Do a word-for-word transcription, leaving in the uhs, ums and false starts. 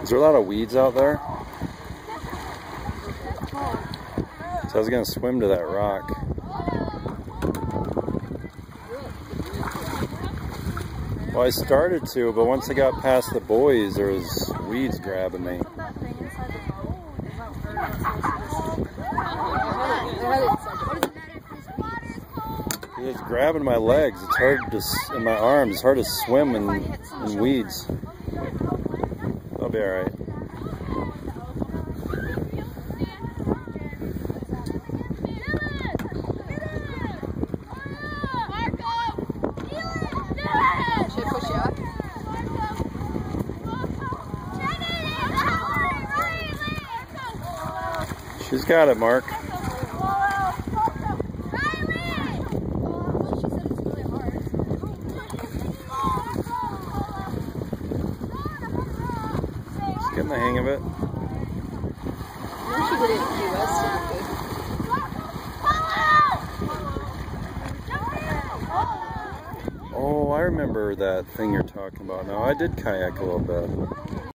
Is there a lot of weeds out there? So I was gonna swim to that rock. Well, I started to, but once I got past the buoys, there was weeds grabbing me. It's grabbing my legs. It's hard to, in my arms. It's hard to swim in, in weeds. I'll be all right. Should I push you up? She's got it, Mark. Getting the hang of it. She did it in the U S Oh, I remember that thing you're talking about now. I did kayak a little bit.